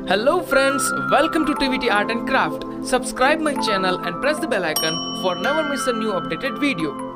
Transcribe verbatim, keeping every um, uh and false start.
Hello friends, welcome to T V T Art and Craft. Subscribe my channel and press the bell icon for never miss a new updated video.